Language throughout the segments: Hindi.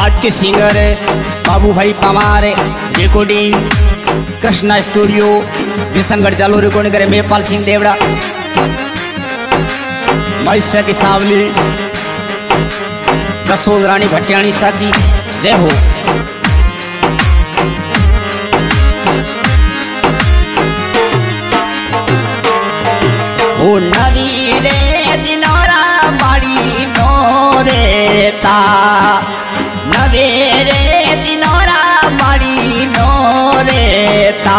आज के singer Babu Bhai Pawar, recording Krishna studio Kishangarh चालू, रिकॉर्डिंग करे मेहपाल सिंह देवड़ा, मैसा की सावली, जसोद रानी भटियाणी साकी। जय हो। ओ नवी रे दिनोरा बाड़ी नोरे ता, नवे रे दिनोरा बाड़ी नोरे ता,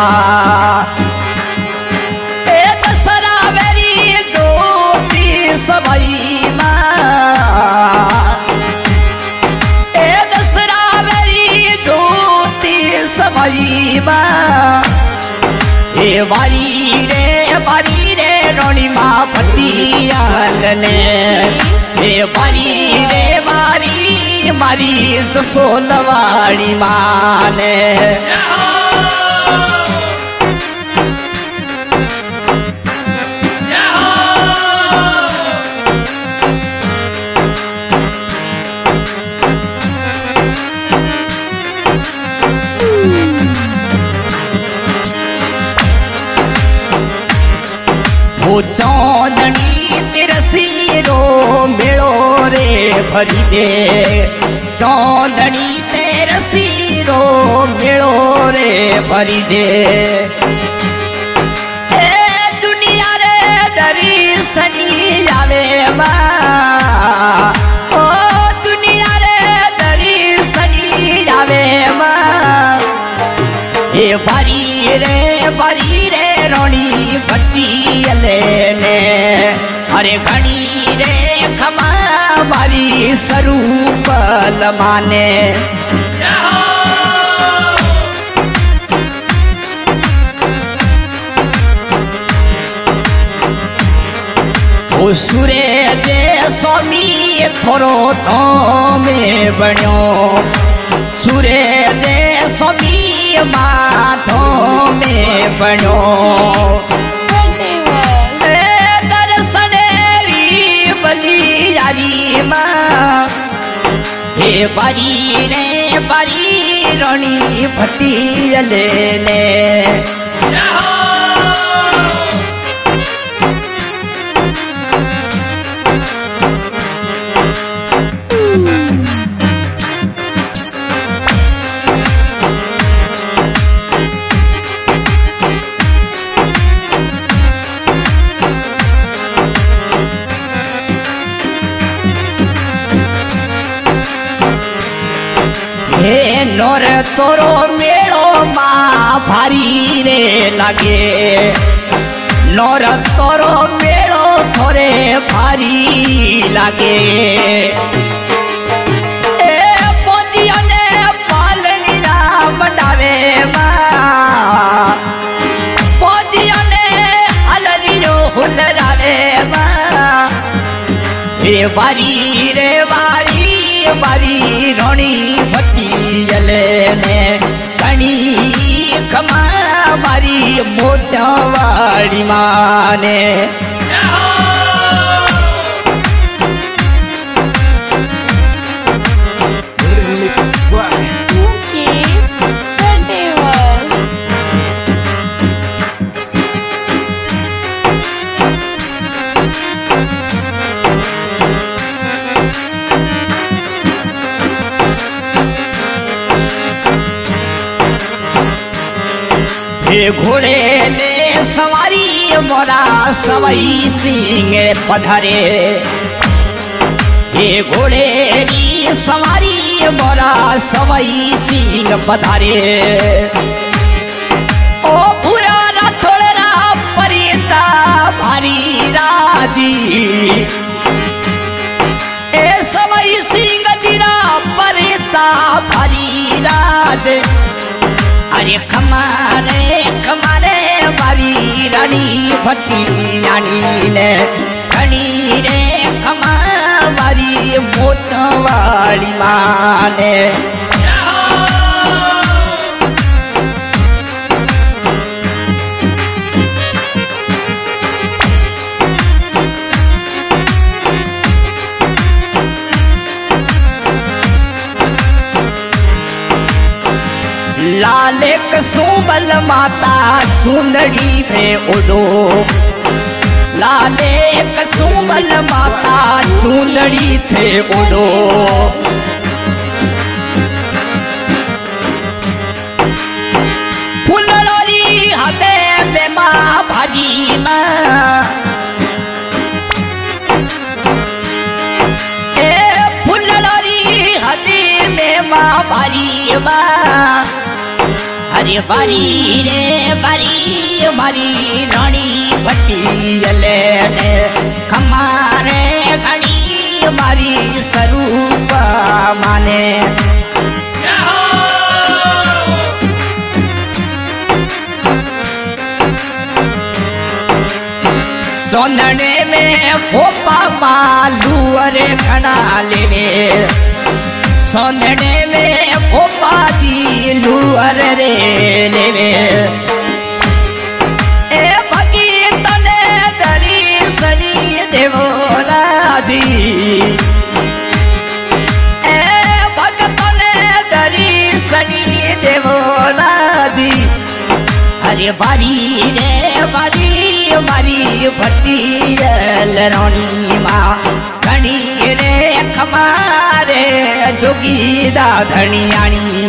ए दसरा वेरी ज्योति सबई मां, ए दसरा वेरी ज्योति सबई मां, ए वारी रे रोणी माँ पटियाल ने, ए वारी रे वारी मारी सोलवाड़ी माँ ने। वो चौदनी तेरसीरो मेड़ो रे भरीजे, चौदनी तेरसीरो मेड़ो रे भरीजे, ए दुनिया रे दर्शनी आवे मां, ओ दुनिया रे दर्शनी आवे मां, ए बारी रे रोणी भटियाले ने, अरे घड़ी रे खमा बारी स्वरूप लमाने। ओ सुरे दे स्वामी थोरो तो में बण्यो, सुरे दे स्वामी माथों में बनो, दर्शनेरी बलियारी माँ, हे बारी रे बारी रोणी भटियाले ने। हे नोर तोरो मेड़ो माँ भारी रे लागे, नोर तोरो मेड़ो थोरे भारी लागे, ए पोतियों ने पालनी राम डावे माँ, पोतियों ने अलरियो हुलरावे माँ, हे बारी रे बारी बारी रोणी भटियाले ने, घणी खमा मारी मोटावाड़ी माँ ने। हे घोड़े ले सवारी मोरा सवई सिंह पधारे, हे घोड़े री सवारी मोरा सवई सिंह पधारे, ओ पूरा राठौड़ा परिता भारी राजी, ए सवई सिंह जीरा परिता भारी राज, अरे खमारे बारी रानी भटियाणी ने, घड़ी रे खमा बारी मोतवाड़ी माँ ने। लाले कसुबल माता सुंदरी थे उड़ो, लाले कसुबल माता सुंदरी थे उड़ो। फुलड़ी हदे में माँ भारी माँ, फुलड़ी हदे में माँ भारी माँ। हरे बारी रे बारी मारी रानी भटियले ने खमारे घड़ी मारी स्वरूप माने। सोनने में फोपा मालू अरे खना लेवे, सोनने में फोपा जी लुअर रे लेवे। ए भगीत ने दरी सनी देवोला जी, ए भगत ने दरी सनी देवोला जी। हरे बारी रे बारी मारी भटियल रानी माँ घणी रे खमारे जोगी दा धनियाणी।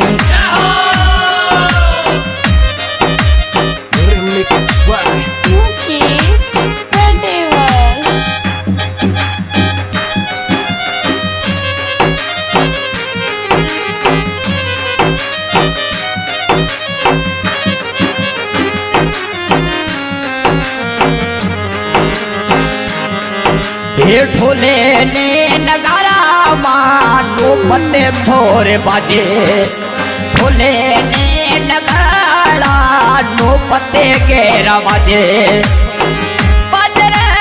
ढोले ने नगारा मानो पत्ते थोरे बाजे, ढोले ने नगारा नो पत्ते गेरा बाजे। बाजरे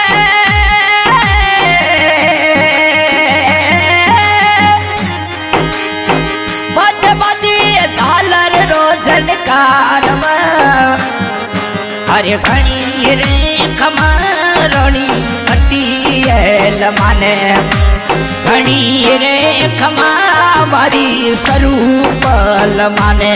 बाजे बाजे झालर रोजन कारम। हरे घड़ी रे खमारोनी भटियल माने, घड़ी रे खमा मारी स्वरूप माने।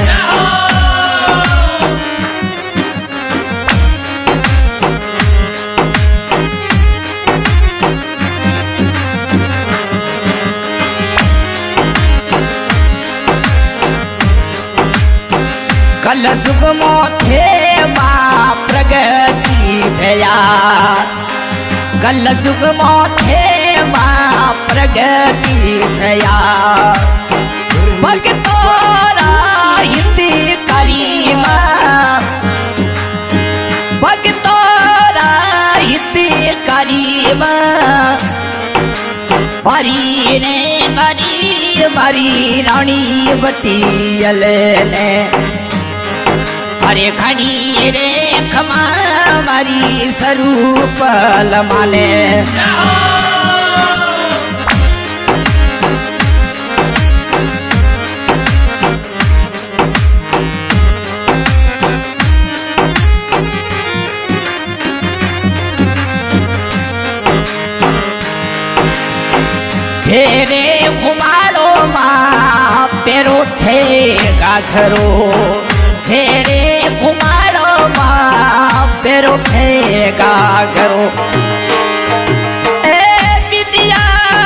कल जुग मोथे माँ प्रगति भया, कल जुग मोथे माँ प्रगति भया। भगतोरा हिंदी करी माँ, भगतोरा हिंदी करी माँ। बारी ने बारी मारी रानी भटियल ने, हरे घड़ी रे खमा मारी स्वरूप माने। घेरे घुमाड़ो माँ पेरो थे गाघरो, घेरे घुमाड़ो माँ पेरो थे गाघरो। ए विद्या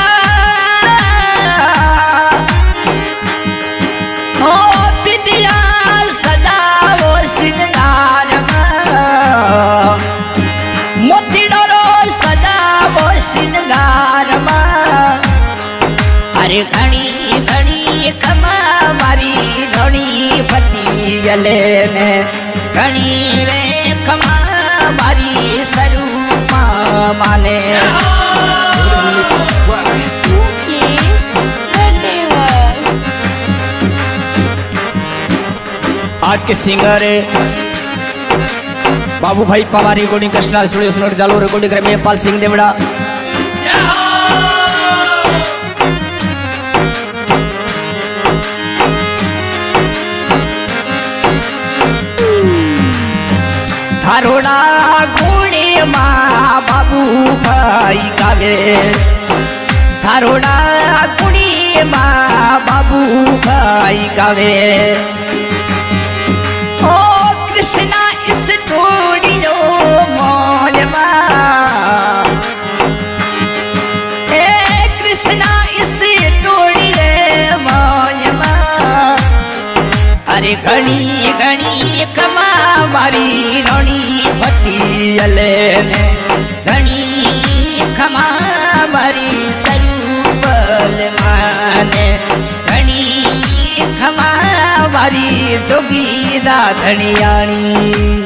हो विद्या सदा वो श्रृंगार माँ, मोती डरो सदा वो श्रृंगार माँ। हरे घड़ी घड़ी खमा मारी घड़ी भटियल ने, घड़ी रे खमा मारी स्वरूप माने। आज के singer Babu Bhai Pawar recording Krishna studio जालो रिकॉर्डिंग करे मेहपाल सिंह देवड़ा। थारोड़ा गुणे माँ बाबू भाई गावे, थारोड़ा गुणे माँ बाबू भाई गावे। मारी रोनी भट्टी अले ने धनी खमा मारी सरूबल माने धनी खमा मारी जोगीदा धनियाणी।